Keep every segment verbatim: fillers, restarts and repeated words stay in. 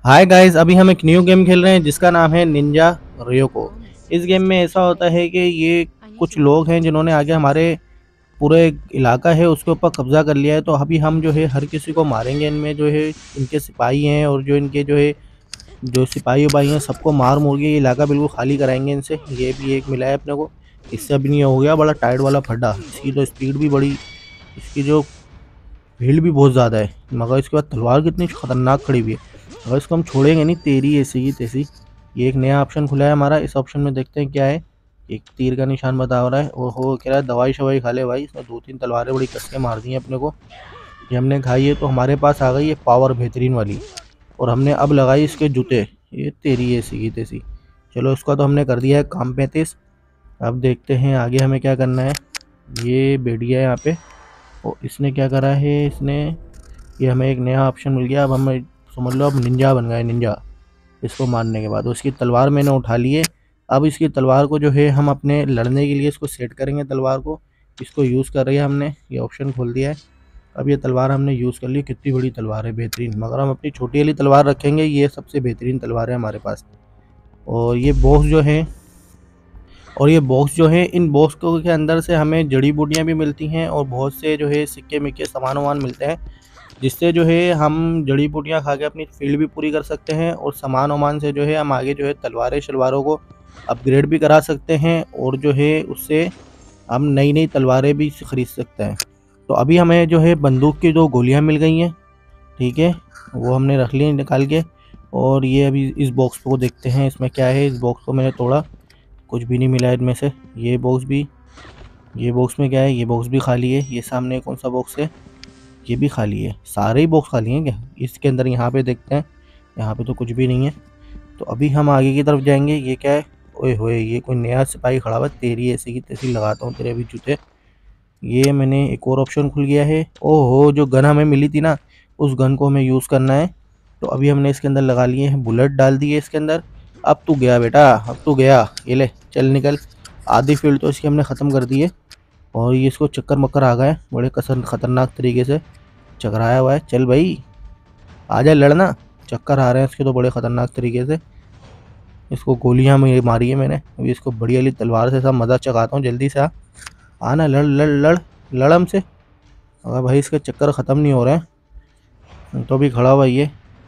Hi guys, अभी हम एक न्यू गेम खेल रहे हैं जिसका नाम है निंजा रियोको। इस गेम में ऐसा होता है कि ये कुछ लोग हैं जिन्होंने आगे हमारे पूरे इलाका है उसके ऊपर कब्जा कर लिया है। तो अभी हम जो है हर किसी को मारेंगे। इनमें जो है इनके सिपाही हैं और जो इनके जो है जो सिपाही उपाही हैं सबको मार मुर के ये इलाका बिल्कुल खाली कराएंगे इनसे। ये भी एक मिला है अपने को। इससे अभी नहीं हो गया बड़ा टाइट वाला फड्डा। इसकी तो स्पीड भी बड़ी, इसकी जो भीड़ भी बहुत ज़्यादा है, मगर इसके बाद तलवार कितनी खतरनाक खड़ी हुई है। अगर इसको हम छोड़ेंगे नहीं, तेरी ऐसी की तैसी। ये एक नया ऑप्शन खुला है हमारा। इस ऑप्शन में देखते हैं क्या है। एक तीर का निशान बता रहा है। ओहो, कह रहा है दवाई शवाई खा ले भाई। इसने दो तीन तलवारें बड़ी कस के मार दी हैं अपने को। ये हमने खाई है तो हमारे पास आ गई है पावर बेहतरीन वाली। और हमने अब लगाई इसके जूते। ये तेरी ऐसी की तैसी। चलो, इसका तो हमने कर दिया है काम पैंतीस। अब देखते हैं आगे हमें क्या करना है। ये बेडिया है यहाँ पे। और इसने क्या करा है, इसने ये हमें एक नया ऑप्शन मिल गया। अब हम समझ लो अब निंजा बन गए निंजा। इसको मारने के बाद उसकी तलवार मैंने उठा ली है। अब इसकी तलवार को जो है हम अपने लड़ने के लिए इसको सेट करेंगे तलवार को। इसको यूज़ कर रही है हमने, ये ऑप्शन खोल दिया है। अब ये तलवार हमने यूज़ कर ली। कितनी बड़ी तलवार है, बेहतरीन। मगर हम अपनी छोटी वाली तलवार रखेंगे, ये सबसे बेहतरीन तलवार है हमारे पास। और ये बॉक्स जो है और ये बॉक्स जो है इन बॉक्स को के अंदर से हमें जड़ी बूटियाँ भी मिलती हैं और बहुत से जो है सिक्के मिक्के सामान वामान मिलते हैं, जिससे जो है हम जड़ी बूटियाँ खा के अपनी फील्ड भी पूरी कर सकते हैं। और सामान वामान से जो है हम आगे जो है तलवारें शलवारों को अपग्रेड भी करा सकते हैं। और जो है उससे हम नई नई तलवारें भी खरीद सकते हैं। तो अभी हमें जो है बंदूक की दो गोलियां मिल गई हैं, ठीक है, वो हमने रख ली निकाल के। और ये अभी इस बॉक्स को देखते हैं इसमें क्या है। इस बॉक्स को मैंने तोड़ा, कुछ भी नहीं मिला इनमें से। ये बॉक्स भी, ये बॉक्स में क्या है, ये बॉक्स भी खाली है। ये सामने कौन सा बॉक्स है, ये भी खाली है। सारे ही बॉक्स खाली हैं क्या इसके अंदर? यहाँ पे देखते हैं, यहाँ पे तो कुछ भी नहीं है। तो अभी हम आगे की तरफ जाएंगे। ये क्या है, ओए होए, ये कोई नया सिपाही खड़ा हुआ। तेरी ऐसी की तैसी लगाता हूँ तेरे भी जूते। ये मैंने एक और ऑप्शन खुल गया है। ओहो, जो गन हमें मिली थी ना, उस गन को हमें यूज़ करना है। तो अभी हमने इसके अंदर लगा लिए हैं, बुलेट डाल दी है इसके अंदर। अब तू गया बेटा, अब तू गया। ये ले, चल निकल। आधी फील्ड तो इसकी हमने ख़त्म कर दी है। और ये इसको चक्कर मक्कर आ गए, बड़े कसर खतरनाक तरीके से चकराया हुआ है। चल भाई, आजा लड़ना। चक्कर आ रहे हैं इसके तो बड़े खतरनाक तरीके से। इसको गोलियां में मारी है मैंने। अभी इसको बड़ी वाली तलवार से सब मज़ा चकाता हूँ। जल्दी से आ, आना, लड़ लड़ लड़ लड़ हमसे। अगर भाई इसके चक्कर ख़त्म नहीं हो रहे हैं तो भी खड़ा हुआ ये,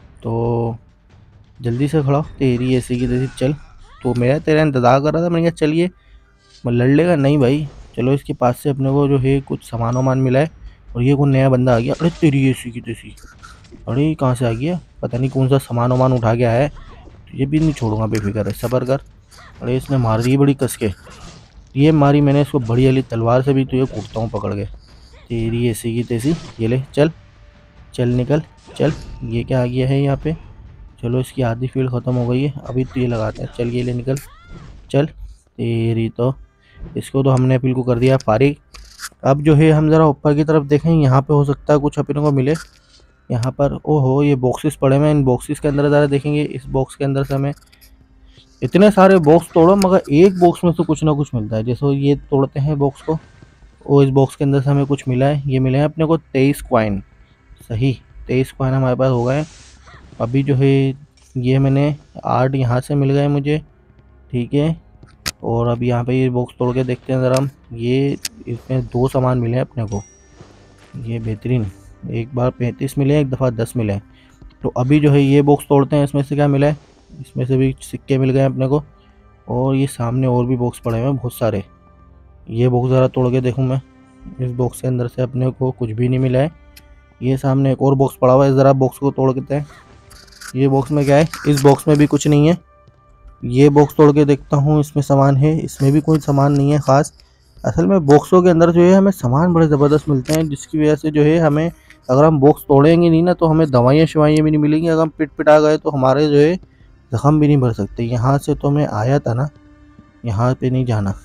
तो जल्दी से खड़ा हो। तेरी ऐसी की तैसी। चल, तो मेरा तेरा इंतज़ार कर रहा था। मैंने कहा चलिए, मैं लड़ लेगा नहीं भाई। चलो, इसके पास से अपने को जो है कुछ सामान वामान मिला है। और ये कोई नया बंदा आ गया। अरे तेरी ऐसी की तैसी, अरे कहाँ से आ गया, पता नहीं कौन सा सामान वामान उठा के आया है। ये भी नहीं छोड़ूंगा, बेफिक्र है, सबर कर। अरे इसने मार दी बड़ी कस के। ये मारी मैंने इसको बड़ी वाली तलवार से भी, तो ये कूटता हूँ पकड़ के। तेरी ऐसी की तैसी। ये ले, चल चल निकल, चल। ये क्या आ गया है यहाँ पे। चलो, इसकी आधी फील्ड ख़त्म हो गई है। अभी तो ये लगाता है। चल, ये ले निकल, चल। तेरी तो, इसको तो हमने अपील को कर दिया फारिग। अब जो है हम ज़रा ऊपर की तरफ देखें, यहाँ पे हो सकता है कुछ अपने को मिले। यहाँ पर ओहो, ये बॉक्सेस पड़े हुए हैं। इन बॉक्सेस के अंदर ज़रा देखेंगे। इस बॉक्स के अंदर से हमें इतने सारे बॉक्स तोड़ो मगर एक बॉक्स में से कुछ ना कुछ मिलता है। जैसे ये तोड़ते हैं बॉक्स को, और इस बॉक्स के अंदर से हमें कुछ मिला है। ये मिले हैं अपने को तेईस क्वाइन। सही, तेईस क्वाइन हमारे पास हो गए। अभी जो है ये मैंने आठ यहाँ से मिल गए मुझे, ठीक है। और अब यहाँ पे ये बॉक्स तोड़ के देखते हैं ज़रा हम। ये इसमें दो सामान मिले हैं अपने को, ये बेहतरीन। एक बार पैंतीस मिले, एक दफ़ा दस मिले। तो अभी जो है ये बॉक्स तोड़ते हैं, इसमें से क्या मिला है। इसमें से भी सिक्के मिल गए अपने को। और ये सामने और भी बॉक्स पड़े हुए हैं बहुत सारे। ये बॉक्स ज़रा तोड़ के देखूँ मैं। इस बॉक्स के अंदर से अपने को कुछ भी नहीं मिला है। ये सामने एक और बॉक्स पड़ा हुआ है, ज़रा बॉक्स को तोड़ के हैं। ये बॉक्स में क्या है, इस बॉक्स में भी कुछ नहीं है। ये बॉक्स तोड़ के देखता हूँ, इसमें सामान है। इसमें भी कोई सामान नहीं है ख़ास। असल में बॉक्सों के अंदर जो है हमें सामान बड़े ज़बरदस्त मिलते हैं, जिसकी वजह से जो है हमें, अगर हम बॉक्स तोड़ेंगे नहीं ना तो हमें दवाइयाँ शवाइयाँ भी नहीं मिलेंगी। अगर हम पिट पिटा गए तो हमारे जो है ज़ख़म भी नहीं भर सकते। यहाँ से तो मैं आया था ना, यहाँ पे नहीं जाना।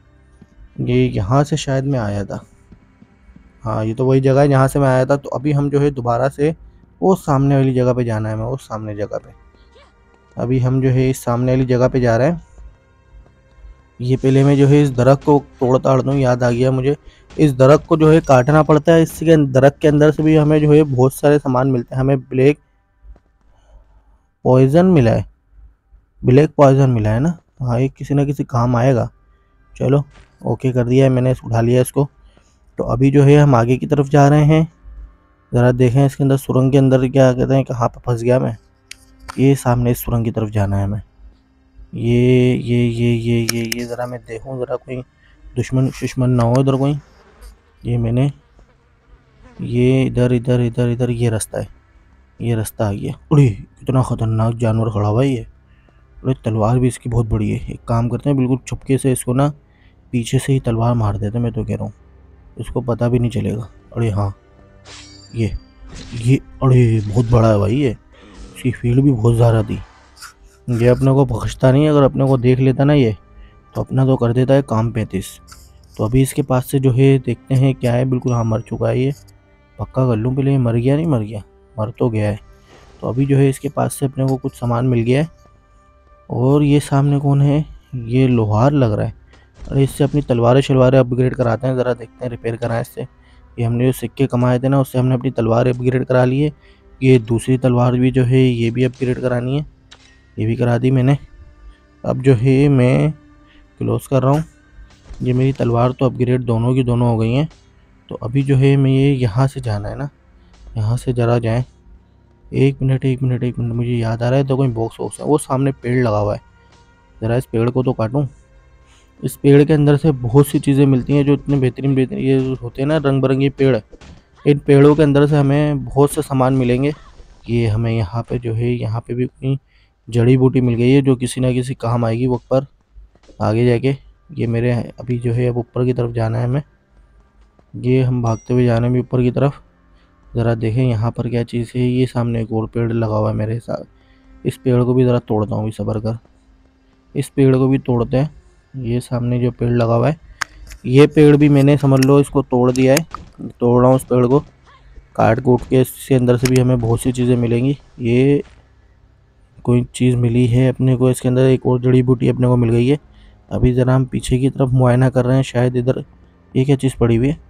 ये यहाँ से शायद मैं आया था। हाँ, ये तो वही जगह है जहाँ से मैं आया था। तो अभी हम जो है दोबारा से वो सामने वाली जगह पे जाना है। मैं उस सामने जगह पे, अभी हम जो है इस सामने वाली जगह पे जा रहे हैं। ये पहले मैं जो है इस दरख्त को तोड़ ताड़ दूँ। याद आ गया मुझे, इस दरख्त को जो है काटना पड़ता है। इसके दरख्त के अंदर से भी हमें जो है बहुत सारे सामान मिलते हैं। हमें ब्लैक पॉइजन मिला है, ब्लैक पॉइजन मिला है ना। हाँ, ये किसी ना किसी काम आएगा। चलो ओके कर दिया है मैंने, उठा लिया इसको। तो अभी जो है हम आगे की तरफ जा रहे हैं। ज़रा देखें इसके अंदर सुरंग के अंदर क्या कहते हैं, कहाँ पर फंस गया मैं। ये सामने इस सुरंग की तरफ जाना है हमें। ये ये ये ये ये ये ज़रा मैं देखूँ, ज़रा कोई दुश्मन दुश्मन ना हो इधर कोई। ये मैंने ये इधर इधर इधर इधर ये रास्ता है, ये रास्ता आ गया। अरे कितना ख़तरनाक जानवर खड़ा हुआ है ये। अरे तलवार भी इसकी बहुत बड़ी है। एक काम करते हैं, बिल्कुल छुपके से इसको ना पीछे से ही तलवार मार देते हैं। मैं तो कह रहा हूँ इसको पता भी नहीं चलेगा। अरे हाँ, ये ये अरे बहुत बड़ा है भाई ये। इसकी फील्ड भी बहुत ज़्यादा थी। ये अपने को बख्शता नहीं, अगर अपने को देख लेता ना ये तो अपना तो कर देता है काम पैंतीस। तो अभी इसके पास से जो है देखते हैं क्या है। बिल्कुल हाँ, मर चुका है ये। पक्का कर लूँ पहले, ये मर गया नहीं मर गया, मर तो गया है। तो अभी जो है इसके पास से अपने को कुछ सामान मिल गया है। और ये सामने कौन है, ये लोहार लग रहा है। अरे इससे अपनी तलवारें शलवारें अपग्रेड कराते हैं, ज़रा देखते हैं रिपेयर कराएं इससे। ये हमने जो सिक्के कमाए थे ना, उससे हमने अपनी तलवार अपग्रेड करा ली है। ये दूसरी तलवार भी जो है ये भी अपग्रेड करानी है, ये भी करा दी मैंने। अब जो है मैं क्लोज कर रहा हूँ। ये मेरी तलवार तो अपग्रेड दोनों की दोनों हो गई हैं। तो अभी जो है मैं ये यहाँ से जाना है ना, यहाँ से ज़रा जाएँ। एक मिनट एक मिनट एक मिनट मुझे याद आ रहा है, तो कोई बॉक्स वॉक्स है, वो सामने पेड़ लगा हुआ है। ज़रा इस पेड़ को तो काटूँ। इस पेड़ के अंदर से बहुत सी चीज़ें मिलती हैं जो इतने बेहतरीन बेहतरीन ये होते हैं ना, रंग बिरंगे पेड़। इन पेड़ों के अंदर से हमें बहुत से सामान मिलेंगे। ये हमें यहाँ पे जो है, यहाँ पे भी कोई जड़ी बूटी मिल गई है जो किसी ना किसी काम आएगी वक्त पर आगे जाके। ये मेरे अभी जो है अब ऊपर की तरफ जाना है हमें। ये हम भागते हुए जाना है भी ऊपर की तरफ। ज़रा देखें यहाँ पर क्या चीज़ है। ये सामने एक और पेड़ लगा हुआ है मेरे हिसाब। इस पेड़ को भी ज़रा तोड़ता हूँ, सबर कर। इस पेड़ को भी तोड़ते हैं। ये सामने जो पेड़ लगा हुआ है, ये पेड़ भी मैंने समझ लो इसको तोड़ दिया है। तोड़ रहा हूँ उस पेड़ को, काट कूट के। इसके अंदर से भी हमें बहुत सी चीज़ें मिलेंगी। ये कोई चीज़ मिली है अपने को, इसके अंदर एक और जड़ी बूटी अपने को मिल गई है। अभी ज़रा हम पीछे की तरफ मुआयना कर रहे हैं, शायद इधर ये क्या चीज़ पड़ी हुई है।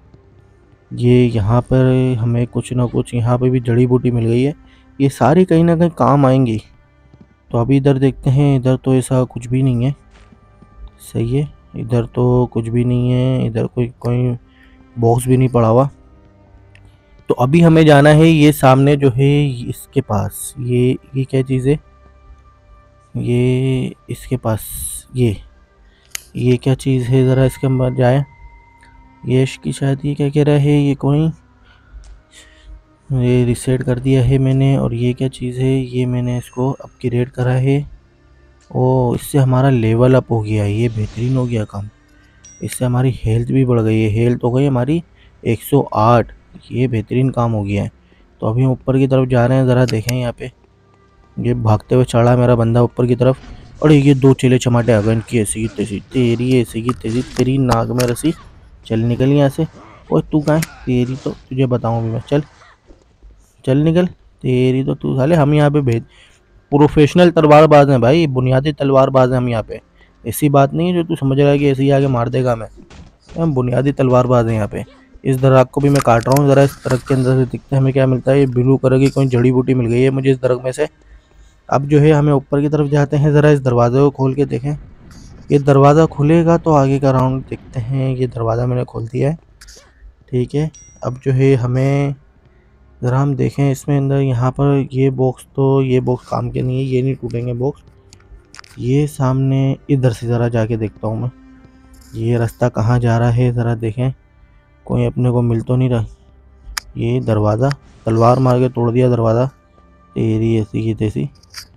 ये यहाँ पर हमें कुछ ना कुछ यहाँ पे भी जड़ी बूटी मिल गई है। ये सारी कहीं ना कहीं काम आएंगी। तो अभी इधर देखते हैं। इधर तो ऐसा कुछ भी नहीं है, सही है। इधर तो कुछ भी नहीं है, इधर कोई कोई बॉक्स भी नहीं पड़ा हुआ। तो अभी हमें जाना है ये सामने जो है इसके पास। ये ये क्या चीज़ है, ये इसके पास ये ये क्या चीज़ है, ज़रा इसके अंदर जाए। ये इसकी शायद ये क्या कह रहा है, ये कोई ये रिसेट कर दिया है मैंने। और ये क्या चीज़ है, ये मैंने इसको अपग्रेड करा है। ओ, इससे हमारा लेवल अप हो गया है, ये बेहतरीन हो गया काम। इससे हमारी हेल्थ भी बढ़ गई है, हेल्थ हो गई हमारी एक सौ आठ। ये बेहतरीन काम हो गया है। तो अभी हम ऊपर की तरफ जा रहे हैं। ज़रा देखें यहाँ पे, ये भागते हुए चढ़ा मेरा बंदा ऊपर की तरफ। अरे ये दो चेले चमाटे आ गए, इनकी ऐसी की तैसी, तेरी ऐसी की तैसी, तेरी नाक में रसी। चल निकल यहाँ से। ओए तू कहाँ है, तेरी तो तुझे बताऊँ अभी मैं। चल चल निकल, तेरी तो तू साले। हम यहाँ पे भेज प्रोफेशनल तलवारबाज हैं भाई, बुनियादी तलवारबाज हैं हम यहाँ पे। ऐसी बात नहीं है जो तू समझ रहा है कि ऐसे ही आगे मार देगा हमें। हम बुनियादी तलवारबाज हैं यहाँ पे। इस दरख्त को भी मैं काट रहा हूँ। ज़रा इस दरख्त के अंदर से दिखते हैं हमें क्या मिलता है। ये ब्लू कलर की कोई जड़ी बूटी मिल गई है मुझे इस दरख्त में से। अब जो है हमें ऊपर की तरफ जाते हैं। ज़रा इस दरवाज़े को खोल के देखें। ये दरवाज़ा खुलेगा तो आगे का राउंड देखते हैं। ये दरवाज़ा मैंने खोल दिया है, ठीक है। अब जो है हमें ज़रा हम देखें इसमें अंदर, यहाँ पर ये बॉक्स, तो ये बॉक्स काम के नहीं है, ये नहीं टूटेंगे बॉक्स। ये सामने इधर से ज़रा जाके देखता हूँ मैं, ये रास्ता कहाँ जा रहा है। ज़रा देखें कोई अपने को मिल तो नहीं रहा। ये दरवाज़ा तलवार मार के तोड़ दिया दरवाज़ा, तेरी ऐसी की तैसी।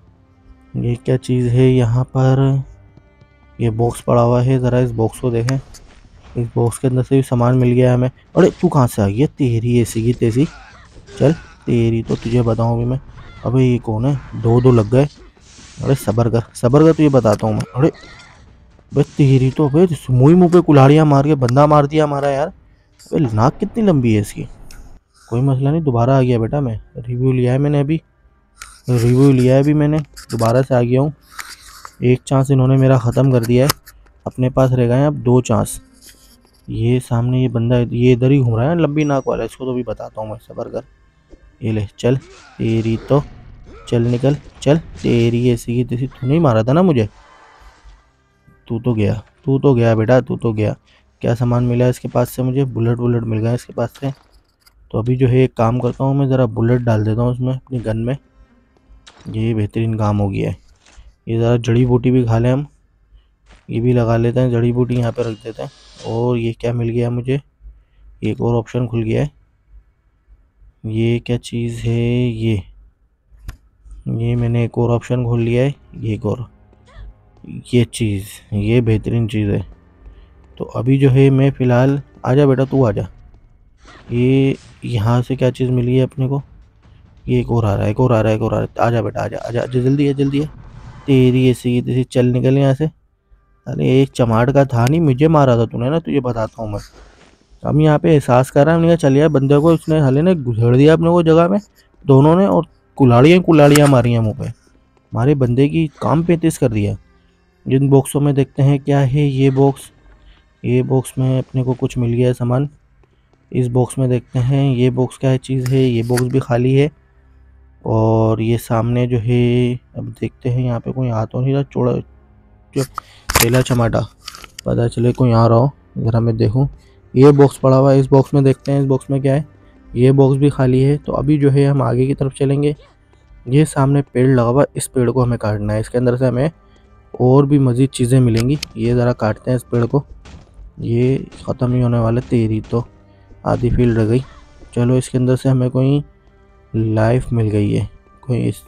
ये क्या चीज़ है यहाँ पर, ये बॉक्स पड़ा हुआ है। ज़रा इस बॉक्स को देखें। इस बॉक्स के अंदर से भी सामान मिल गया है हमें। अरे तू कहाँ से आ गई है, तेरी ऐसी की तैसी। चल तेरी तो तुझे बताऊँ अभी मैं। अबे ये कौन है, दो दो लग गए। अरे सबर कर सबर कर, तुझे बताता हूँ मैं। अरे बे तेरी तो, अबे मुँह मुँह पे कुल्हाड़ियाँ मार के बंदा मार दिया हमारा यार। अबे नाक कितनी लंबी है इसकी। कोई मसला नहीं, दोबारा आ गया बेटा मैं। रिव्यू लिया है मैंने अभी, रिव्यू लिया है अभी मैंने, दोबारा से आ गया हूँ। एक चांस इन्होंने मेरा ख़त्म कर दिया है, अपने पास रह गए हैं अब दो चांस। ये सामने ये बंदा ये इधर ही घूम रहा है लंबी नाक वाला, इसको तो भी बताता हूँ मैं, सबर कर। ये ले चल तेरी तो, चल निकल चल, तेरी ऐसी की तैसी। तू नहीं मारा था ना मुझे, तू तो गया, तू तो गया बेटा, तू तो गया। क्या सामान मिला इसके पास से मुझे? बुलेट बुलेट मिल गया इसके पास से। तो अभी जो है एक काम करता हूँ, मैं ज़रा बुलेट डाल देता हूँ उसमें अपनी गन में। ये बेहतरीन काम हो गया है। ये ज़रा जड़ी बूटी भी खा लें हम, ये भी लगा लेते हैं, जड़ी बूटी यहाँ पे रख देते हैं। और ये क्या मिल गया मुझे? एक और ऑप्शन खुल गया है। ये क्या चीज़ है? ये ये मैंने एक और ऑप्शन खोल लिया है। ये एक और ये चीज़, ये बेहतरीन चीज़ है। तो अभी जो है मैं फ़िलहाल, आजा बेटा तू आजा। ये यहाँ से क्या चीज़ मिली है अपने को? ये एक और आ रहा है, एक और आ रहा है, एक और आ रहा है। आजा बेटा आजा आजा, आजा जल्दी है, जल्दी है। तेरी ऐसी तेरी, चल निकल यहाँ से। अरे एक चमाड़ का था नहीं, मुझे मारा था तूने ना, तुझे बताता हूँ मैं। हम यहाँ पे एहसास कर रहा है, चल यार बंदे को उसने हले ने घुसेड़ दिया अपने को जगह में दोनों ने, और कुलाड़ियाँ कुलाड़ियाँ मारी हैं मुँह पे। हमारे बंदे की काम पैंतीस कर दिया। जिन बॉक्सों में देखते हैं क्या है। ये बॉक्स, ये बॉक्स में अपने को कुछ मिल गया है सामान। इस बॉक्स में देखते हैं ये बॉक्स क्या है चीज़ है। ये बॉक्स भी खाली है। और ये सामने जो है, अब देखते हैं यहाँ पे कोई आ तो नहीं रहा। चौड़ा जो चेला चमाटा, पता चले कोई आ रहा हो, ज़रा मैं देखूँ। ये बॉक्स पड़ा हुआ है, इस बॉक्स में देखते हैं इस बॉक्स में क्या है। ये बॉक्स भी खाली है। तो अभी जो है हम आगे की तरफ चलेंगे। ये सामने पेड़ लगा हुआ, इस पेड़ को हमें काटना है। इसके अंदर से हमें और भी मज़ीद चीज़ें मिलेंगी। ये ज़रा काटते हैं इस पेड़ को। ये ख़त्म नहीं होने वाला, तेरी तो आधी फील्ड रह गई। चलो इसके अंदर से हमें कोई लाइफ मिल गई है, कोई इस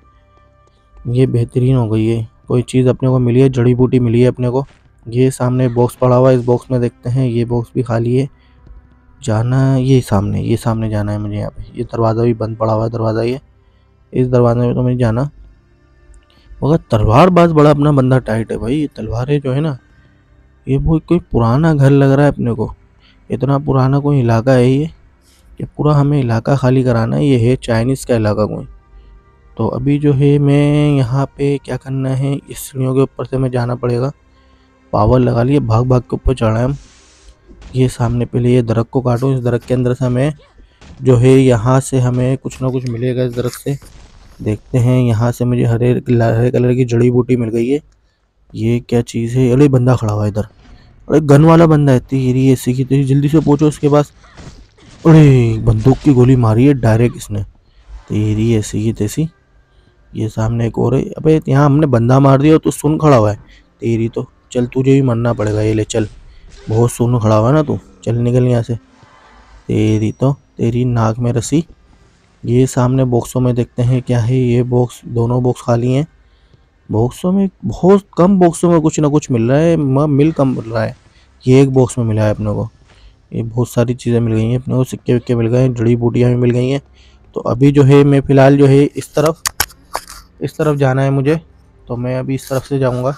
ये बेहतरीन हो गई है। कोई चीज़ अपने को मिली है, जड़ी बूटी मिली है अपने को। ये सामने बॉक्स पड़ा हुआ है, इस बॉक्स में देखते हैं। ये बॉक्स भी खाली है। जाना ये सामने, ये सामने जाना है मुझे। यहाँ पे ये दरवाज़ा भी बंद पड़ा हुआ है, दरवाज़ा ये, इस दरवाजे में तो मुझे जाना। मगर तलवारबाज बड़ा अपना बंदा टाइट है भाई। ये तलवारें जो है ना, ये वो कोई पुराना घर लग रहा है अपने को। इतना पुराना कोई इलाका है ये। ये पूरा हमें इलाका खाली कराना है। ये है चाइनीज़ का इलाका कोई। तो अभी जो है मैं यहाँ पे क्या करना है, इस सीढ़ियों के ऊपर से हमें जाना पड़ेगा। पावर लगा लिए, भाग भाग के ऊपर चढ़ा है हम। ये सामने पहले ये दरख्त को काटो। इस दरख्त के अंदर से हमें जो है, यहाँ से हमें कुछ ना कुछ मिलेगा इस दरख्त से। देखते हैं, यहाँ से मुझे हरे हरे कलर की जड़ी बूटी मिल गई है। ये क्या चीज़ है? अरे बंदा खड़ा हुआ है इधर। अरे गन वाला बंदा है। तेरी ऐसी की तेरी, जल्दी से पहुँचो उसके पास। अरे बंदूक की गोली मारी है डायरेक्ट इसने। तेरी ऐसी की तैसी। ये सामने एक और है। अबे यहाँ हमने बंदा मार दिया तो सुन खड़ा हुआ है। तेरी तो चल, तुझे भी मरना पड़ेगा। ये ले चल, बहुत सुन खड़ा हुआ है ना तू, चल निकल यहाँ से। तेरी तो तेरी नाक में रस्सी। ये सामने बॉक्सों में देखते हैं क्या है। ये बॉक्स, दोनों बॉक्स खाली हैं। बॉक्सों में बहुत कम, बॉक्सों में कुछ ना कुछ मिल रहा है, मिल कम मिल रहा है। ये एक बॉक्स में मिला है अपने को। ये बहुत सारी चीज़ें मिल गई हैं अपने को, सिक्के विक्के मिल गए हैं, जड़ी बूटियाँ भी मिल गई हैं। तो अभी जो है मैं फ़िलहाल जो है इस तरफ इस तरफ जाना है मुझे। तो मैं अभी इस तरफ से जाऊंगा।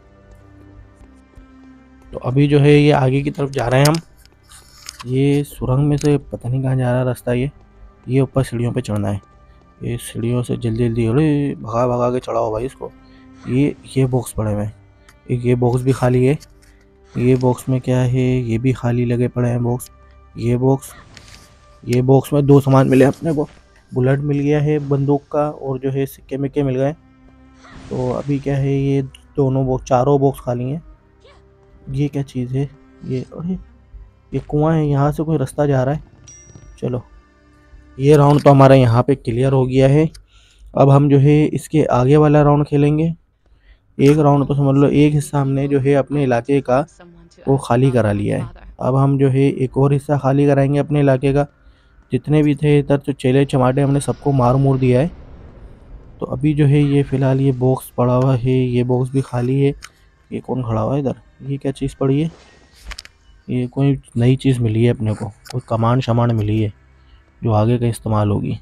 तो अभी जो है ये आगे की तरफ जा रहे हैं हम। ये सुरंग में से पता नहीं कहाँ जा रहा रास्ता। ये ये ऊपर सीढ़ियों पे चढ़ना है। ये सीढ़ियों से जल्दी जल्दी, अरे भगा भगा के चढ़ाओ भाई इसको। ये ये बॉक्स पड़े हुए हैं। एक ये बॉक्स भी खाली है। ये बॉक्स में क्या है? ये भी खाली लगे पड़े हैं बॉक्स। ये बॉक्स ये बॉक्स में दो सामान मिले अपने को। बुलेट मिल गया है बंदूक का, और जो है सिक्के मिक्के मिल गए। तो अभी क्या है, ये दोनों बॉक्स, चारों बॉक्स खाली हैं। ये क्या चीज़ है? ये अरे ये कुआं है, यहाँ से कोई रास्ता जा रहा है। चलो, ये राउंड तो हमारा यहाँ पे क्लियर हो गया है। अब हम जो है इसके आगे वाला राउंड खेलेंगे। एक राउंड तो समझ लो, एक हिस्सा हमने जो है अपने इलाके का वो खाली करा लिया है। अब हम जो है एक और हिस्सा खाली कराएंगे अपने इलाके का। जितने भी थे इधर तो चेले चमाटे हमने सबको मार मूर दिया है। तो अभी जो है ये फ़िलहाल ये बॉक्स पड़ा हुआ है, ये बॉक्स भी खाली है। ये कौन खड़ा हुआ है इधर? ये क्या चीज़ पड़ी है? ये कोई नई चीज़ मिली है अपने को, कोई कमान शमान मिली है जो आगे का इस्तेमाल होगी।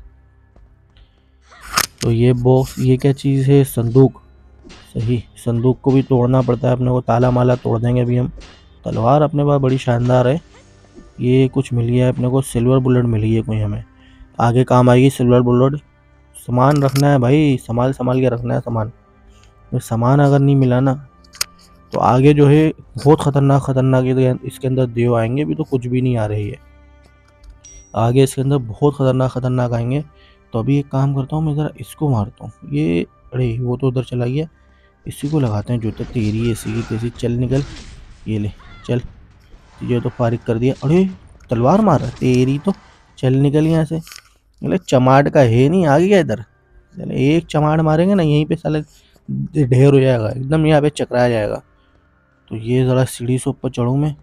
तो ये बॉक्स, ये क्या चीज़ है? संदूक। सही, संदूक को भी तोड़ना पड़ता है अपने को। ताला माला तोड़ देंगे अभी हम। तलवार अपने पास बड़ी शानदार है। ये कुछ मिल गया है अपने को, सिल्वर बुलेट मिली है कोई, हमें आगे काम आएगी सिल्वर बुलेट। सामान रखना है भाई, संभाल संभाल के रखना है सामान। तो सामान अगर नहीं मिला ना तो आगे जो है बहुत ख़तरनाक ख़तरनाक इसके अंदर देव आएंगे। अभी तो कुछ भी नहीं आ रही है, आगे इसके अंदर बहुत ख़तरनाक ख़तरनाक आएंगे। तो अभी एक काम करता हूँ, मैं ज़रा इसको मारता हूँ। ये अरे वो तो उधर चला गया, इसी को लगाते हैं जूते। तेरी ऐसी की तैसी, चल निकल। ये ले चल, ये तो फारिग कर दिया। अरे तलवार मार रहा है तेरी तो, चल निकल यहाँ से। बोले चमाट का है नहीं, आ गया इधर। चले एक चमाट मारेंगे ना यहीं पे साले ढेर हो जाएगा एकदम, यहाँ पे चकरा जाएगा। तो ये ज़रा सीढ़ी से ऊपर चढ़ूँ मैं।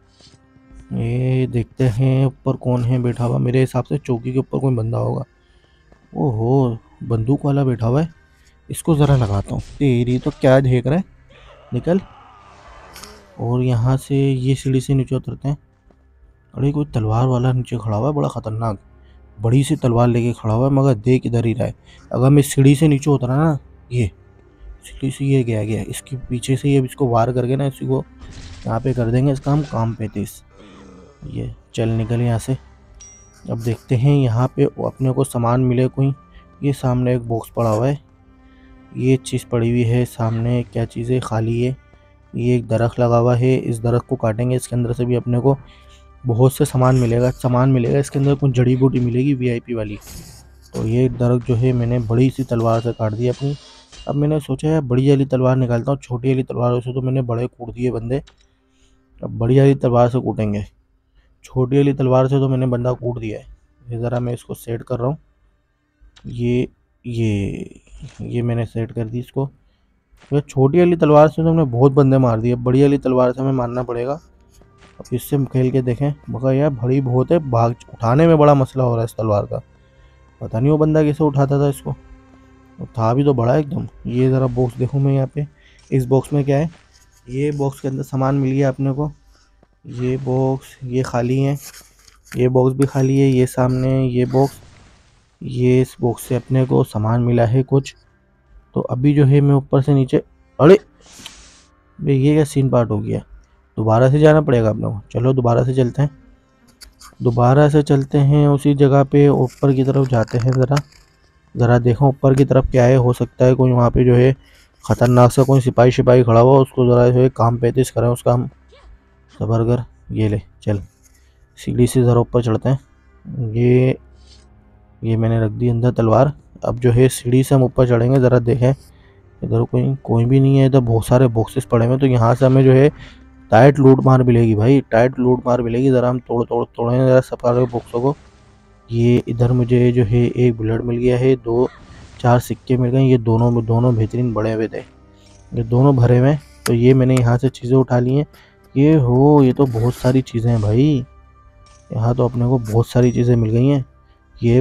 ये देखते हैं ऊपर कौन है बैठा हुआ। मेरे हिसाब से चौकी के ऊपर कोई बंदा होगा। ओहो, बंदूक वाला बैठा हुआ है। इसको ज़रा लगाता हूँ। तेरी तो क्या देख रहा है, निकल। और यहाँ से ये सीढ़ी से नीचे उतरते हैं। अरे कोई तलवार वाला नीचे खड़ा हुआ है, बड़ा ख़तरनाक, बड़ी सी तलवार लेके खड़ा हुआ है, मगर देख इधर ही रहा है। अगर मैं सीढ़ी से नीचे उतरा ना, ये सीढ़ी से ये गया गया इसके पीछे से, ये इसको वार करके ना इसी को यहाँ पे कर देंगे इसका हम काम पैंतीस। ये चल निकल यहाँ से। अब देखते हैं यहाँ पे अपने को सामान मिले कोई। ये सामने एक बॉक्स पड़ा हुआ है, ये चीज़ पड़ी हुई है सामने। क्या चीज़ है, खाली है। ये एक दरख्त लगा हुआ है, इस दरख्त को काटेंगे, इसके अंदर से भी अपने को बहुत से सामान मिलेगा। सामान मिलेगा इसके अंदर, कुछ जड़ी बूटी मिलेगी वीआईपी वाली। तो ये दरख्त जो है मैंने बड़ी सी तलवार से काट दी अपनी। अब मैंने सोचा है बड़ी वाली तलवार निकालता हूँ, छोटी वाली तलवारों से तो मैंने बड़े कूट दिए बंदे। अब बड़ी वाली तलवार से कूटेंगे, छोटी वाली तलवार से तो मैंने बंदा कूट दिया है। ये ज़रा मैं इसको सेट कर रहा हूँ। ये ये ये मैंने सेट कर दी इसको। तो छोटी वाली तलवार से तो हमने बहुत बंदे मार दिए, बड़ी वाली तलवार से हमें मारना पड़ेगा। अब इससे हम खेल के देखें। मगर यार बड़ी बहुत है, भाग उठाने में बड़ा मसला हो रहा है इस तलवार का। पता नहीं वो बंदा कैसे उठाता था इसको, वो था भी तो बड़ा एकदम। ये ज़रा बॉक्स देखूँ मैं यहाँ पे, इस बॉक्स में क्या है। ये बॉक्स के अंदर सामान मिल गया अपने को। ये बॉक्स ये खाली है, ये बॉक्स भी खाली है। ये सामने ये बॉक्स, ये इस बॉक्स से अपने को सामान मिला है कुछ। तो अभी जो है मैं ऊपर से नीचे, अरे भाई ये क्या सीन पार्ट हो गया, दोबारा से जाना पड़ेगा अपने को। चलो दोबारा से चलते हैं, दोबारा से चलते हैं उसी जगह पे, ऊपर की तरफ जाते हैं। ज़रा ज़रा देखो ऊपर की तरफ क्या है, हो सकता है कोई वहाँ पे जो है ख़तरनाक सा कोई सिपाही सिपाही खड़ा हुआ, उसको ज़रा जो है काम पैंतीस करें उसका हम। सबर कर, ये ले चल, सीढ़ी से ज़रा ऊपर चढ़ते हैं। ये ये मैंने रख दी अंदर तलवार। अब जो है सीढ़ी से हम ऊपर चढ़ेंगे। ज़रा देखें इधर कोई कोई भी नहीं है, इधर बहुत सारे बॉक्सेस पड़े हुए हैं। तो यहाँ से हमें जो है टाइट लूट मार मिलेगी भाई, टाइट लूट मार मिलेगी। ज़रा हम तोड़ तोड़ तोड़ें ज़रा सब सारे बॉक्सों को। ये इधर मुझे जो है एक बुलेट मिल गया है, दो चार सिक्के मिल गए। ये दोनों दोनों बेहतरीन बड़े हुए थे, ये दोनों भरे हुए। तो ये मैंने यहाँ से चीज़ें उठा ली हैं। ये हो, ये तो बहुत सारी चीज़ें हैं भाई, यहाँ तो अपने को बहुत सारी चीज़ें मिल गई हैं। ये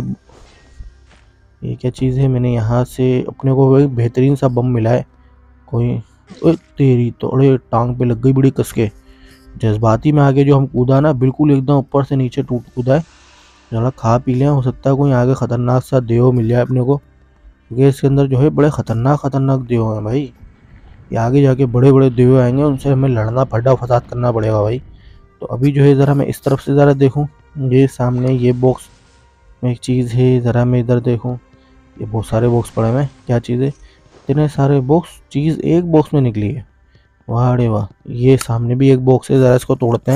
ये क्या चीज़ है, मैंने यहाँ से अपने को एक बेहतरीन सा बम मिला है कोई। ओए तेरी तो, अरे टांग पे लग गई बड़ी कस के। जज्बाती में आगे जो हम कूदा ना, बिल्कुल एकदम ऊपर से नीचे टूट कूदा है। ज़रा खा पी लें, हो सकता है कोई आगे ख़तरनाक सा देव मिल जाए अपने को, क्योंकि इसके अंदर जो है बड़े ख़तरनाक ख़तरनाक देव हैं भाई। ये आगे जाके बड़े बड़े देव आएंगे, उनसे हमें लड़ना फटा फसाद करना पड़ेगा भाई। तो अभी जो है ज़रा मैं इस तरफ से ज़रा देखूँ, ये सामने ये बॉक्स में एक चीज़ है। ज़रा मैं इधर देखूँ, ये बहुत सारे बॉक्स पड़े हुए हैं। क्या चीज़ है, इतने सारे बॉक्स, चीज़ एक बॉक्स में निकली है। वाह अरे वाह। ये सामने भी एक बॉक्स है, ज़रा इसको तोड़ते हैं।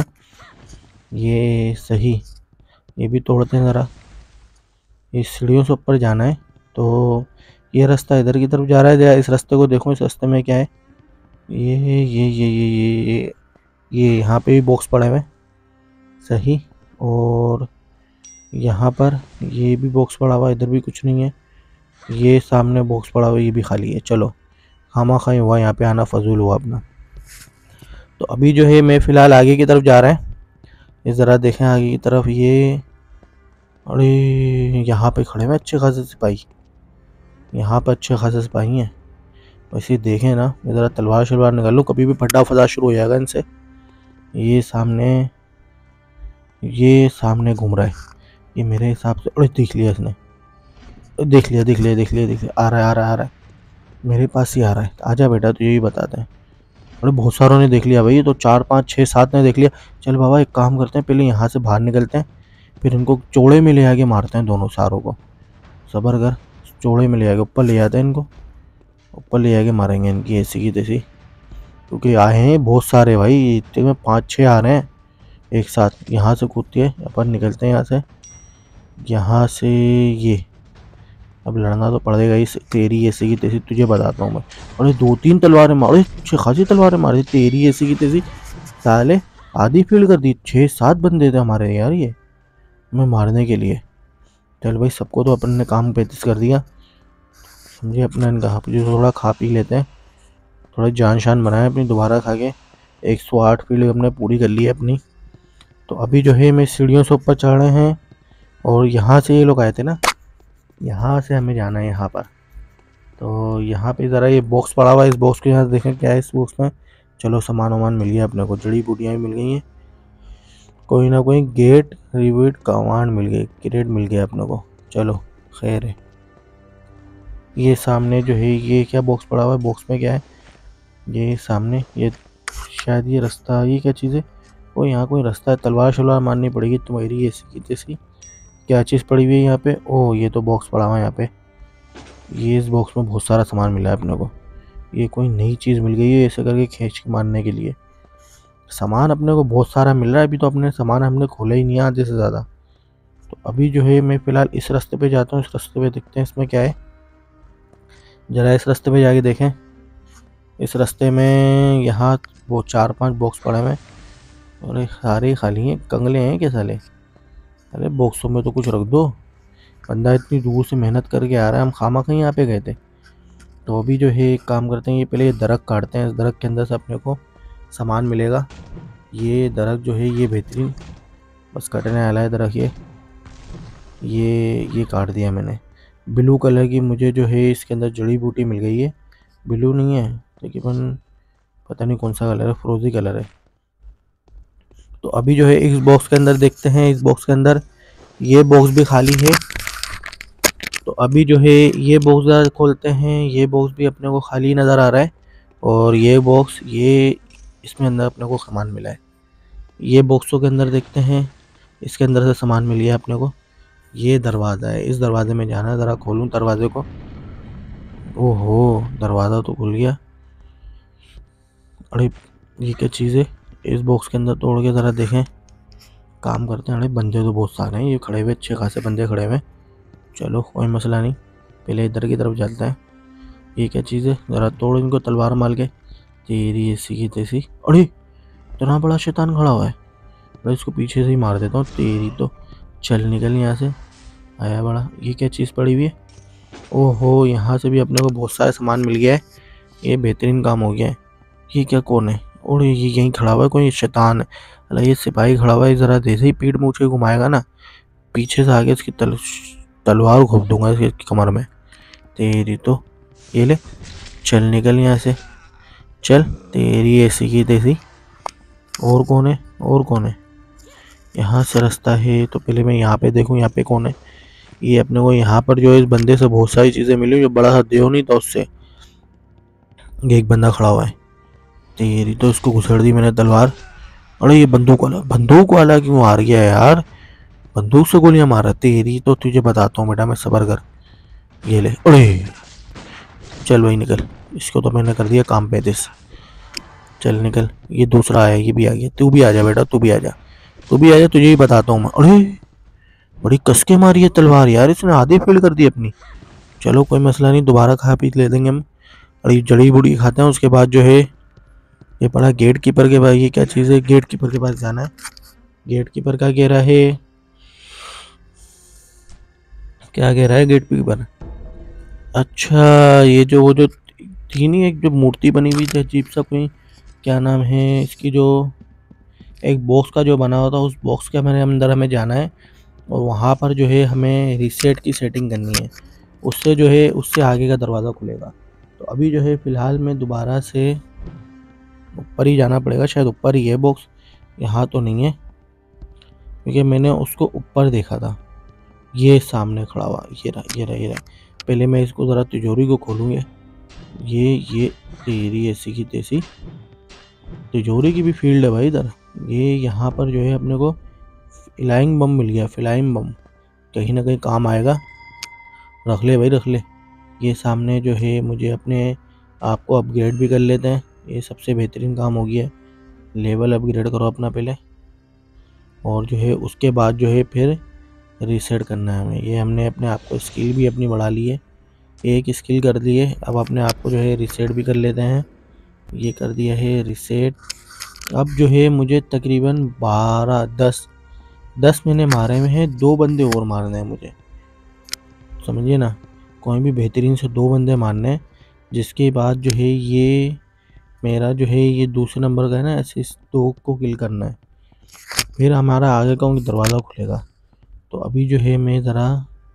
ये सही, ये भी तोड़ते हैं ज़रा। इस सीढ़ियों से ऊपर जाना है, तो ये रास्ता इधर की तरफ जा रहा है। जरा इस रास्ते को देखो, इस रास्ते में क्या है। ये ये ये ये ये ये ये यहाँ पे भी बॉक्स पड़े हुए हैं, सही। और यहाँ पर ये भी बॉक्स पड़ा हुआ है, इधर भी कुछ नहीं है। ये सामने बॉक्स पड़ा हुआ है, ये भी खाली है। चलो खामा खाई हुआ, यहाँ पे आना फजूल हुआ अपना। तो अभी जो है मैं फ़िलहाल आगे की तरफ जा रहा है। ये ज़रा देखें आगे की तरफ। ये अरे यहाँ पे खड़े हैं अच्छे खासे सिपाही, यहाँ पर अच्छे खासे सिपाही हैं। वैसे देखें ना, मैं ज़रा तलवार शलवार निकाल लूँ, कभी भी फटा फसा शुरू हो जाएगा इनसे। ये सामने ये सामने घूम रहा है, ये मेरे हिसाब से, अरे देख लिया इसने, देख लिया देख लिया देख लिया देख लिया। आ रहा है आ रहा है आ रहा है, मेरे पास ही आ रहा है। आजा बेटा, तो यही बताते हैं। अरे बहुत सारों ने देख लिया भाई, तो चार पाँच छः सात ने देख लिया। चल बाबा एक काम करते हैं, पहले यहाँ से बाहर निकलते हैं, फिर इनको चौड़े में ले आके मारते हैं दोनों सारों को। सबर कर, चौड़े में ले आके ऊपर ले जाते हैं इनको, ऊपर ले जाके मारेंगे इनकी ऐसी की तैसी। क्योंकि आए हैं बहुत सारे भाई, इतने में पाँच छः आ रहे हैं एक साथ। यहाँ से कूदती है, अपन निकलते हैं यहाँ से। यहाँ से ये अब लड़ना तो पड़ेगा ही। तेरी ऐसी की तैसी तुझे बताता हूँ मैं। अरे दो तीन तलवारें मारे, छह खासी तलवारें मारी तेरी ऐसी की तैसी। साले आधी फील्ड कर दी, छः सात बंदे थे हमारे यार ये मैं मारने के लिए। चल भाई सबको तो अपन ने काम पैंतीस कर दिया समझे। अपना इनका जो थोड़ा खा पी लेते हैं, थोड़ा जान शान बनाए अपनी दोबारा खा के। एक सौ आठ फील्ड हमने पूरी कर ली है अपनी। तो अभी जो है मैं सीढ़ियों से ऊपर चढ़ रहे हैं और यहाँ से ये लोग आए थे ना, यहाँ से हमें जाना है यहाँ पर। तो यहाँ पे ज़रा ये बॉक्स पड़ा हुआ है, इस बॉक्स के यहाँ देखें क्या है इस बॉक्स में। चलो सामान वामान मिल गया अपने को, जड़ी बूटियाँ भी मिल गई हैं, कोई ना कोई गेट रिवीट कमांड मिल गई, क्रेट मिल गया अपने को। चलो खैर है। ये सामने जो है ये क्या बॉक्स पड़ा हुआ है, बॉक्स में क्या है ये सामने, ये शायद ये रास्ता, ये क्या चीज़ है। वो यहाँ कोई रास्ता है, तलवार शलवार मारनी पड़ेगी तुम्हारी ऐसी की तैसी। क्या चीज़ पड़ी हुई है यहाँ पे, ओ ये तो बॉक्स पड़ा हुआ है यहाँ पे। ये इस बॉक्स में बहुत सारा सामान मिला है अपने को, ये कोई नई चीज़ मिल गई है ऐसे करके खींच के मारने के लिए। सामान अपने को बहुत सारा मिल रहा है, अभी तो अपने सामान हमने खोला ही नहीं आधे से ज़्यादा। तो अभी जो है मैं फ़िलहाल इस रास्ते पे जाता हूँ, इस रास्ते पे देखते हैं इसमें क्या है। ज़रा इस रास्ते पे जाके देखें। इस रास्ते में यहाँ वो चार पांच बॉक्स पड़े हुए हैं और सारे खाली हैं, कंगले हैं क्या साले। अरे बॉक्सों में तो कुछ रख दो, बंदा इतनी दूर से मेहनत करके आ रहा है, हम खामा कहीं यहाँ पे गए थे। तो अभी जो है एक काम करते हैं, ये पहले ये दरख्त काटते हैं, इस दरख्त के अंदर से अपने को सामान मिलेगा। ये दरख्त जो है ये बेहतरीन बस कटने वाला है दरख्त। ये ये ये काट दिया मैंने। ब्लू कलर की मुझे जो है इसके अंदर जड़ी बूटी मिल गई है, ब्लू नहीं है तकरीबन, पता नहीं कौन सा कलर है, फ्रोजी कलर है। तो अभी जो है इस बॉक्स के अंदर देखते हैं, इस बॉक्स के अंदर ये बॉक्स भी खाली है। तो अभी जो है ये बॉक्स खोलते हैं, ये बॉक्स भी अपने को खाली नज़र आ रहा है। और ये बॉक्स ये इसमें अंदर अपने को सामान मिला है। ये बॉक्सों के अंदर देखते हैं, इसके अंदर से सामान मिल गया अपने को। ये दरवाज़ा है, इस दरवाजे में जाना है, ज़रा खोलूँ दरवाजे को। ओहो दरवाज़ा तो खुल गया। अरे ये क्या चीज़ है, इस बॉक्स के अंदर तोड़ के ज़रा देखें। काम करते हैं। अरे बंदे तो बहुत सारे हैं, ये खड़े हुए अच्छे खासे बंदे खड़े हुए। चलो कोई मसला नहीं, पहले इधर की तरफ चलते हैं। ये क्या चीज़ है, ज़रा तोड़ इनको तलवार मार के तेरी ऐसी की तैसी। अरे इतना बड़ा शैतान खड़ा हुआ है, अरे इसको पीछे से ही मार देता हूँ तेरी तो। चल निकल यहाँ से, आया बड़ा। ये क्या चीज़ पड़ी हुई है, ओहो यहाँ से भी अपने को बहुत सारा सामान मिल गया है, ये बेहतरीन काम हो गया है। ये क्या कौन है, और ये यहीं खड़ा हुआ है कोई शैतान है। अरे ये सिपाही खड़ा हुआ है, ज़रा जैसे ही पीठ मूछ के घुमाएगा ना, पीछे से आगे इसकी तल तलवार घोंप दूंगा इसकी कमर में तेरी तो। ये ले चल निकल यहाँ से, चल तेरी ऐसी की तैसी। और कौन है, और कौन है, यहाँ से रास्ता है। तो पहले मैं यहाँ पे देखूँ यहाँ पे कौन है। ये अपने को यहाँ पर जो है इस बंदे से बहुत सारी चीज़ें मिली, जो बड़ा सा देव नहीं था उससे। ये एक बंदा खड़ा हुआ है तेरी तो, इसको घुसेड़ दी मैंने तलवार। अरे ये बंदूक वाला, बंदूक वाला क्यों हार गया यार, बंदूक से गोलियां मारा तेरी तो। तुझे बताता हूँ बेटा मैं, सबर कर। ये ले, अरे चल वही निकल, इसको तो मैंने कर दिया काम पैंतीस। चल निकल, ये दूसरा आया, ये भी आ गया। तू भी आ जा बेटा, तू भी आ जा, तू भी आ जा, तुझे ही बताता हूँ मैं। अरे बड़ी कसके मारी है तलवार यार, इसने आधे फेल कर दी अपनी। चलो कोई मसला नहीं, दोबारा खा पी ले देंगे हम। और ये जड़ी बूटी खाते हैं, उसके बाद जो है ये पड़ा गेट कीपर के पास। ये क्या चीज़ है, गेट कीपर के पास जाना है। गेट कीपर का कह रहा है, क्या कह रहा है गेट कीपर। अच्छा ये जो वो जो थी नहीं, एक जो मूर्ति बनी हुई थी अजीब सा, कोई क्या नाम है इसकी, जो एक बॉक्स का जो बना हुआ था, उस बॉक्स के हमारे अंदर हमें जाना है। और वहाँ पर जो है हमें रीसेट की सेटिंग करनी है, उससे जो है उससे आगे का दरवाज़ा खुलेगा। तो अभी जो है फ़िलहाल में दोबारा से ऊपर ही जाना पड़ेगा, शायद ऊपर ही है बॉक्स, यहाँ तो नहीं है क्योंकि मैंने उसको ऊपर देखा था। ये सामने खड़ा हुआ, ये रहा ये रहा ये रहा। पहले मैं इसको ज़रा तिजोरी को खोलूँगा। ये ये तेरी ऐसी की तैसी, तिजोरी की भी फील्ड है भाई इधर। ये यहाँ पर जो है अपने को फ्लाइंग बम मिल गया, फ्लाइंग बम कहीं ना कहीं काम आएगा। रख ले भाई रख ले। ये सामने जो है मुझे अपने आप को अपग्रेड भी कर लेते हैं, ये सबसे बेहतरीन काम हो गया है। लेवल अपग्रेड करो अपना पहले, और जो है उसके बाद जो है फिर रीसेट करना है हमें। ये हमने अपने आप को स्किल भी अपनी बढ़ा ली है, एक स्किल कर दी है। अब अपने आप को जो है रीसेट भी कर लेते हैं। ये कर दिया है रीसेट। अब जो है मुझे तकरीबन बारह दस दस मैंने मारे हुए हैं, दो बंदे और मारने हैं मुझे, समझिए ना। कोई भी बेहतरीन से दो बंदे मारने हैं, जिसके बाद जो है ये मेरा जो है ये दूसरे नंबर का है ना, ऐसे इस दो को किल करना है, फिर हमारा आगे का दरवाज़ा खुलेगा। तो अभी जो है मैं ज़रा,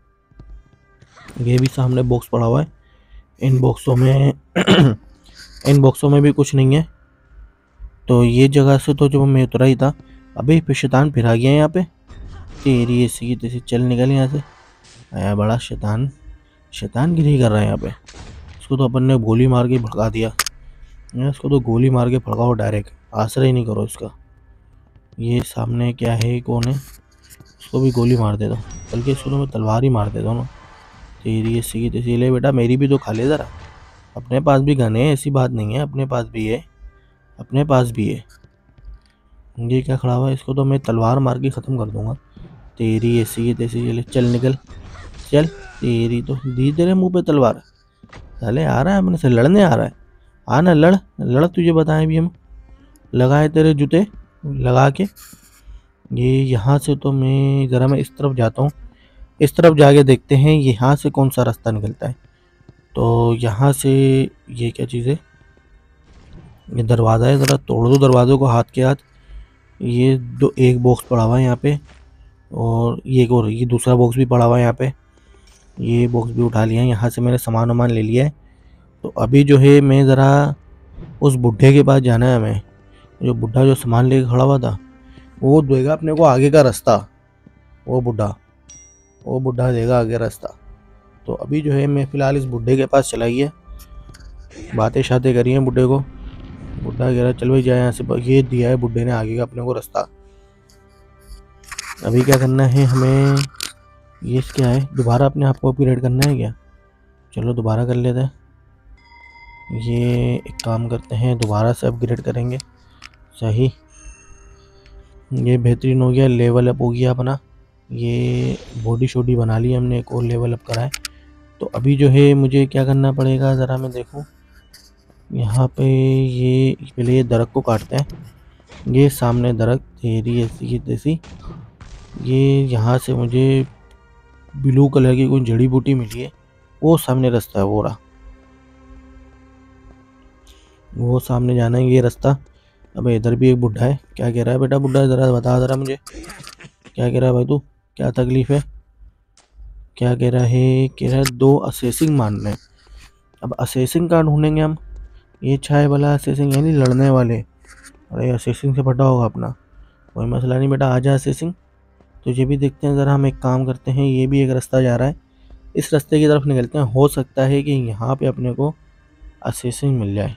ये भी सामने बॉक्स पड़ा हुआ है, इन बॉक्सों में इन बॉक्सों में भी कुछ नहीं है। तो ये जगह से तो जो मैं उतरा ही था, अभी फिर शैतान फिर आ गया यहाँ पे। तेरी ऐसी तैसी, चल निकल यहाँ से। आया बड़ा शैतान, शैतान गिरी कर रहा है यहाँ पे। इसको तो अपन ने गोली मार के भड़का दिया, इसको तो गोली मार के भड़काओ डायरेक्ट, आश्रय ही नहीं करो इसका। ये सामने क्या है, कौन है, इसको भी गोली मार देता हूँ, बल्कि इसको तो मैं तलवार ही मार देता हूँ ना। तेरी ऐसी तैसी, ले बेटा मेरी भी तो खा ले ज़रा, अपने पास भी गन है, ऐसी बात नहीं है, अपने पास भी है, अपने पास भी है। ये क्या खड़ा हुआ है, इसको तो मैं तलवार मार के ख़त्म कर दूंगा। तेरी ऐसी तैसी, चले चल निकल चल। तेरी तो दी तेरे मुंह पे तलवार, साले आ रहा है अपने से लड़ने आ रहा है, आना लड़ लड़, तुझे बताएं भी हम लगाए तेरे जूते लगा के। ये यहाँ से तो मैं ज़रा मैं इस तरफ जाता हूँ, इस तरफ जाके देखते हैं यहाँ से कौन सा रास्ता निकलता है। तो यहाँ से ये क्या चीज़ है, ये दरवाज़ा है, ज़रा तोड़ दो दरवाज़ों को हाथ के हाथ। ये दो एक बॉक्स पड़ा हुआ है यहाँ पे, और ये एक और ये दूसरा बॉक्स भी पड़ा हुआ है यहाँ पे, ये बॉक्स भी उठा लिया है। यहाँ से मैंने सामान वामान ले लिया है। तो अभी जो है मैं ज़रा उस बुढ़े के पास जाना है हमें, जो बुढ़ा जो सामान लेके खड़ा हुआ था, वो देगा अपने को आगे का रास्ता, वो बुढ़ा वो बुढ़ा देगा आगे रास्ता। तो अभी जो है मैं फ़िलहाल इस बुढ़े के पास चलाई है, बातें शातें करी हैं बुढ़े को। बुढ़ा कह रहा चल भाई जाए यहाँ से, ये दिया है बुढ़े ने आगे का अपने को रास्ता। अभी क्या करना है हमें, ये क्या है, दोबारा अपने आप को अपग्रेड करना है क्या, चलो दोबारा कर लेते हैं। ये एक काम करते हैं, दोबारा से अपग्रेड करेंगे। सही, ये बेहतरीन हो गया, लेवल अप हो गया अपना, ये बॉडी शॉडी बना ली हमने, एक और लेवल अप करा है। तो अभी जो है मुझे क्या करना पड़ेगा, ज़रा मैं देखूं यहाँ पे, ये पहले ये दरख्त को काटते हैं, ये सामने दरख्त, तेरी ऐसी तैसी। ये यहाँ से मुझे ब्लू कलर की कोई जड़ी बूटी मिली है, वो सामने रास्ता है, वो रहा, वो सामने जाना है ये रास्ता। अब इधर भी एक बुढ़ा है, क्या कह रहा है बेटा बुढ़ा, ज़रा बता ज़रा मुझे क्या कह रहा है भाई, तू क्या तकलीफ़ है, क्या कह रहा है, कह रहा है दो असेसिंग मारने हैं। अब असेसिंग कार्ड ढूंढेंगे हम, ये छाए वाला असेसिंग यानी लड़ने वाले। अरे असेसिंग से फटा होगा अपना, कोई मसला नहीं बेटा, आ जा असेसिंग। तो ये भी देखते हैं ज़रा, हम एक काम करते हैं, ये भी एक रास्ता जा रहा है, इस रास्ते की तरफ निकलते हैं, हो सकता है कि यहाँ पे अपने को असेसिंग मिल जाए।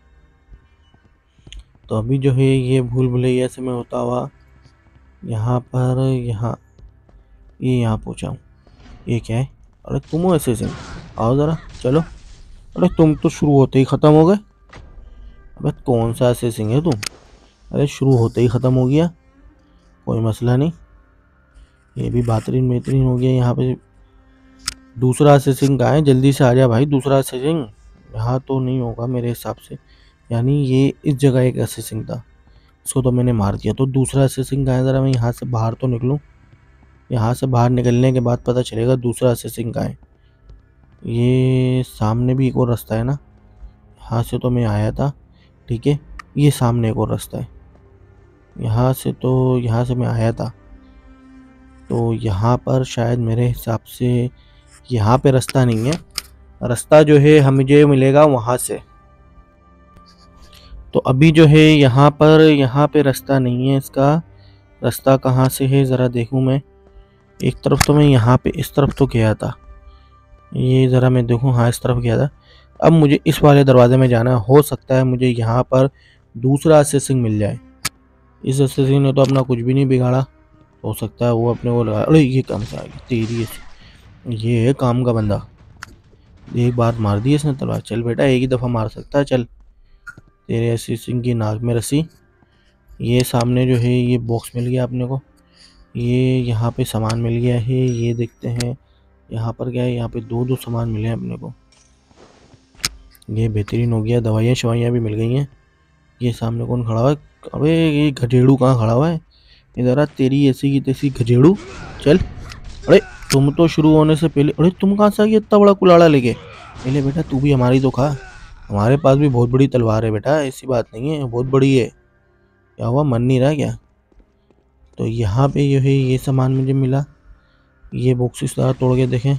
तो अभी जो है ये भूल भुलैया से मैं होता हुआ यहाँ पर, यहाँ ये यहाँ पहुँचा हूँ। ये क्या है, अरे तुम हो असेसिंग, आओ ज़रा चलो। अरे तुम तो शुरू होते ही ख़त्म हो गए, अबे कौन सा असेसिंग है तुम, अरे शुरू होते ही ख़त्म हो गया, कोई मसला नहीं। ये भी बेहतरीन बेहतरीन हो गया। यहाँ पे दूसरा असेसिंग कहाँ है, जल्दी से आ जा भाई, दूसरा असेसिंग यहाँ तो नहीं होगा मेरे हिसाब से, यानी ये इस जगह एक असेसिंग था, इसको तो मैंने मार दिया। तो दूसरा असेसिंग कहाँ है, ज़रा मैं यहाँ से बाहर तो निकलूँ, यहाँ से बाहर निकलने के बाद पता चलेगा दूसरा असेसिंग कहाँ है। ये सामने भी एक और रास्ता है ना, यहाँ से तो मैं आया था, ठीक है, ये सामने एक और रास्ता है, यहाँ से तो यहाँ से मैं आया था। तो यहाँ पर शायद मेरे हिसाब से यहाँ पे रास्ता नहीं है, रास्ता जो है हमें जो मिलेगा वहाँ से। तो अभी जो है यहाँ पर, यहाँ पे रास्ता नहीं है, इसका रास्ता कहाँ से है ज़रा देखूँ मैं। एक तरफ तो मैं यहाँ पे इस तरफ तो गया था, ये ज़रा मैं देखूँ, हाँ इस तरफ गया था। अब मुझे इस वाले दरवाजे में जाना है, हो सकता है मुझे यहाँ पर दूसरा असेसिंग मिल जाए। इस असेसिंग ने तो अपना कुछ भी नहीं बिगाड़ा, हो सकता है वो अपने को लगा। अरे ये काम से आ गई तेरी, ये है काम का बंदा, एक बार मार दी इसने तलवार, चल बेटा एक ही दफ़ा मार सकता है, चल तेरे असेसिंग की नाक में रस्सी। ये सामने जो है ये बॉक्स मिल गया अपने को, ये यहाँ पे सामान मिल गया है, ये देखते हैं यहाँ पर क्या है। यहाँ पे दो दो सामान मिले हैं अपने को, ये बेहतरीन हो गया। दवाइयाँ शवाइयाँ भी मिल गई हैं। ये सामने कौन खड़ा हुआ है? अबे ये गजेड़ू कहाँ खड़ा हुआ है? इधर आ, तेरी ऐसी की तैसी गजेड़ू, चल। अरे तुम तो शुरू होने से पहले, अरे तुम कहाँ से आ गए इतना बड़ा कुलाड़ा लेके? पहले बेटा तू भी हमारी तो खा, हमारे पास भी बहुत बड़ी तलवार है बेटा, ऐसी बात नहीं है, बहुत बड़ी है। क्या हुआ, मन नहीं रहा क्या? तो यहाँ पे जो है ये सामान मुझे मिला। ये बॉक्सेस ज़रा तोड़ के देखें।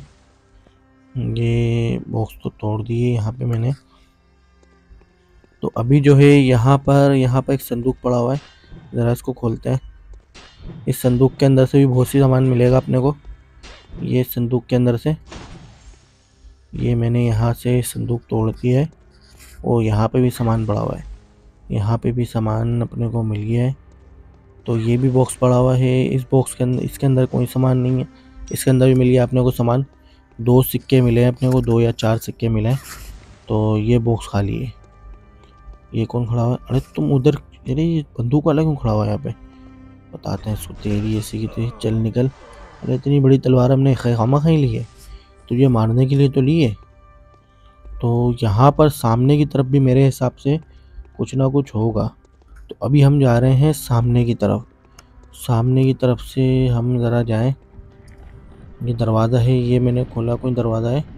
ये बॉक्स तो तोड़ दिए यहाँ पे मैंने। तो अभी जो है यहाँ पर यहाँ पर एक संदूक पड़ा हुआ है, ज़रा इसको खोलते हैं। इस संदूक के अंदर से भी बहुत सी सामान मिलेगा अपने को। ये संदूक के अंदर से, ये मैंने यहाँ से संदूक तोड़ दिया है और यहाँ पे भी सामान पड़ा हुआ है। यहाँ पे भी सामान अपने को मिल गया है। तो ये भी बॉक्स पड़ा हुआ है। इस बॉक्स के अंदर, इसके अंदर कोई सामान नहीं है। इसके अंदर भी मिल गया अपने को सामान। दो सिक्के मिले हैं अपने को, दो या चार सिक्के मिले हैं। तो ये बॉक्स खाली है। ये कौन खड़ा हुआ है? अरे तुम उधर, अरे ये बंदूक वाला क्यों खड़ा हुआ है यहाँ पे? बताते हैं इसको, तेरी ऐसी की तेरी, चल निकल। अरे इतनी बड़ी तलवार हमने खामा खाई ली है, तुझे मारने के लिए तो ली है। तो यहाँ पर सामने की तरफ भी मेरे हिसाब से कुछ ना कुछ होगा। तो अभी हम जा रहे हैं सामने की तरफ। सामने की तरफ से हम ज़रा जाएं। ये दरवाज़ा है, ये मैंने खोला, कोई दरवाज़ा है।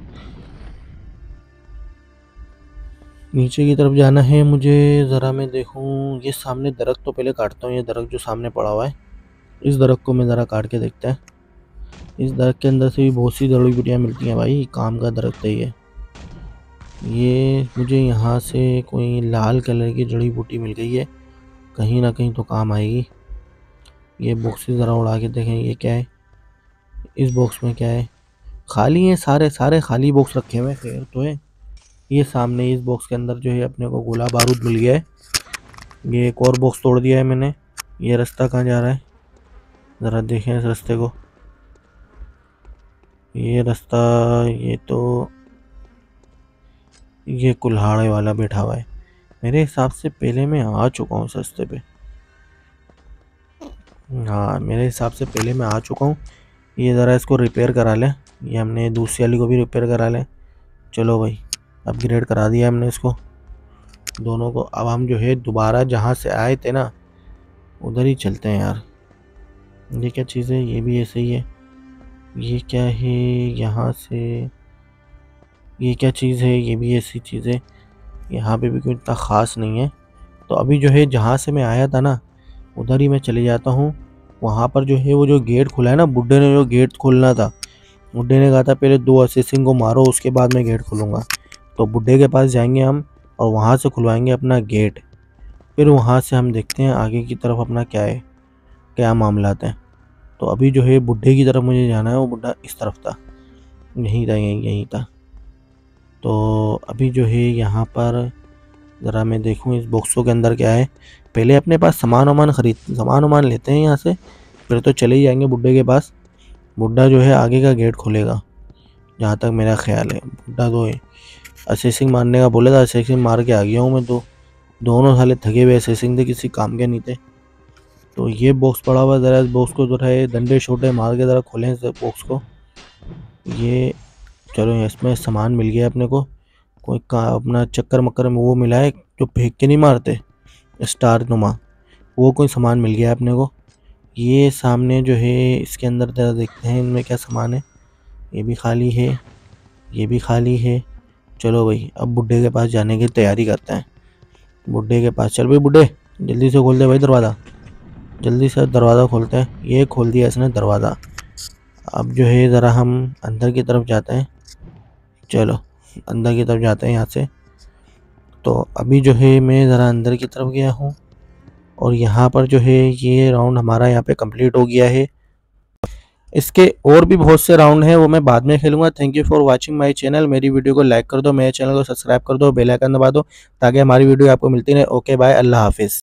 नीचे की तरफ जाना है मुझे, ज़रा मैं देखूं। ये सामने दरख्त तो पहले काटता हूँ। ये दरख्त जो सामने पड़ा हुआ है, इस दरख्त को मैं ज़रा काट के देखता है। इस दरख्त के अंदर से भी बहुत सी जड़ी बूटियाँ मिलती हैं भाई, काम का दरख्त है ये। ये मुझे यहाँ से कोई लाल कलर की जड़ी बूटी मिल गई है, कहीं ना कहीं तो काम आएगी। ये बॉक्स ज़रा उड़ा के देखें, ये क्या है? इस बॉक्स में क्या है? खाली है, सारे सारे खाली बॉक्स रखे हुए, खैर तो है। ये सामने इस बॉक्स के अंदर जो है अपने को गोला बारूद मिल गया है। ये एक और बॉक्स तोड़ दिया है मैंने। ये रास्ता कहाँ जा रहा है, ज़रा देखें इस रास्ते को। ये रास्ता, ये तो ये कुल्हाड़े वाला बैठा हुआ है। मेरे हिसाब से पहले मैं आ चुका हूँ इस रास्ते पे। हाँ, मेरे हिसाब से पहले मैं आ चुका हूँ। ये ज़रा इसको रिपेयर करा लें। ये हमने दूसरी वाली को भी रिपेयर करा लें। चलो भाई, अपग्रेड करा दिया हमने इसको दोनों को। अब हम जो है दोबारा जहाँ से आए थे ना, उधर ही चलते हैं यार। ये क्या चीज़ है? ये भी ऐसे ही है। ये क्या है? यहाँ से ये क्या चीज़ है? ये भी ऐसी चीज़ है। यहाँ पे भी कोई इतना ख़ास नहीं है। तो अभी जो है जहाँ से मैं आया था ना, उधर ही मैं चले जाता हूँ। वहाँ पर जो है वो जो गेट खुला है ना, बुड्ढे ने जो गेट खोलना था, बुड्ढे ने कहा था पहले दो असेसिन को मारो, उसके बाद मैं गेट खोलूँगा। तो बुड्ढे के पास जाएंगे हम और वहाँ से खुलवाएंगे अपना गेट। फिर वहाँ से हम देखते हैं आगे की तरफ अपना क्या है, क्या मामला है। तो अभी जो है बुड्ढे की तरफ मुझे जाना है। वो बुड्ढा इस तरफ था, यहीं था, यहीं यहीं था। तो अभी जो है यहाँ पर ज़रा मैं देखूँ इस बॉक्सों के अंदर क्या है। पहले अपने पास सामान वामान खरीद सामान वामान लेते हैं यहाँ से, फिर तो चले ही जाएंगे बुड्ढे के पास। बुड्ढा जो है आगे का गेट खोलेगा, जहाँ तक मेरा ख्याल है। बुड्ढा तो है, असेसिंग मारने का बोला था, असेसिंग मार के आ गया हूँ मैं। तो दोनों साले थके हुए असेसिंग थे, किसी काम के नहीं थे। तो ये बॉक्स पड़ा हुआ, ज़रा इस बॉक्स को जो है डंडे छोटे मार के ज़रा खोलें इस बॉक्स को। ये चलो, इसमें सामान मिल गया अपने को। कोई का अपना चक्कर मक्कर में वो मिला है जो फेंक के नहीं मारते, स्टार नुमा, वो कोई सामान मिल गया अपने को। ये सामने जो है इसके अंदर ज़रा देखते हैं इनमें क्या सामान है। ये भी खाली है, ये भी खाली है। चलो भाई, अब बुड्ढे के पास जाने की तैयारी करते हैं। बुड्ढे के पास चल भाई, बुड्ढे जल्दी से खोल दे भाई दरवाज़ा, जल्दी से दरवाज़ा खोलते हैं। ये खोल दिया इसने दरवाज़ा। अब जो है ज़रा हम अंदर की तरफ जाते हैं। चलो अंदर की तरफ जाते हैं यहाँ से। तो अभी जो है मैं ज़रा अंदर की तरफ गया हूँ और यहाँ पर जो है ये राउंड हमारा यहाँ पे कंप्लीट हो गया है। इसके और भी बहुत से राउंड हैं, वो मैं बाद में खेलूंगा। Thank you for watching my channel. मेरी वीडियो को लाइक कर दो, मेरे चैनल को सब्सक्राइब कर दो, बेल आइकन दबा दो, ताकि हमारी वीडियो आपको मिलती रहे। ओके बाय, अल्लाह हाफिज़।